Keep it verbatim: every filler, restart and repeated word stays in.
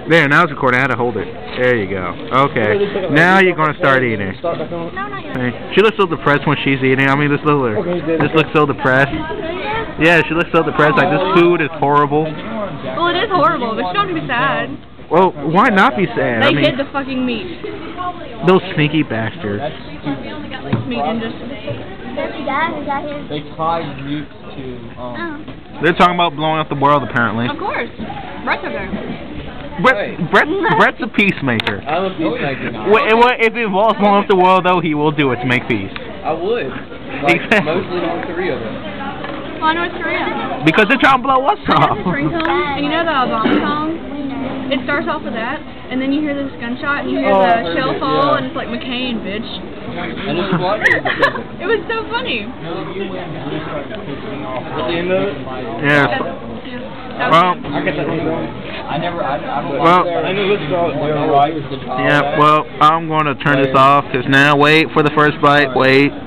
There, now it's recording. I had to hold it. There you go. Okay. Now you're going to start eating. No, not yet. She looks so depressed when she's eating. I mean, this little This looks so depressed. Yeah, she looks so depressed. Like, this food is horrible. Well, it is horrible, but you don't have to be sad. Well, why not be sad? They I mean, hid the fucking meat. Those sneaky bastards. Meat and just... They tied nukes to, um... They're talking about blowing up the world, apparently. Of course. Brett's up there. Brett, Brett, Brett's a peacemaker. I'm a peacemaker now. Well, if it involves blowing up the world, though, he will do it to make peace. I would. Like, Exactly. mostly North Korea, though. Why North Korea? Because they're trying to blow us I up. have this ringtone, and you know the Obama song? It starts off with that, and then you hear this gunshot, and you hear Oh, the I heard shell it, fall, yeah. and it's like, McCain, bitch. And it's what? It was so funny. At the end of it? Yeah. That Well, I get that wrong. I never, I, I don't Well, I knew this was right. yeah, well, I'm going to turn this off, because now, wait for the first bite, wait.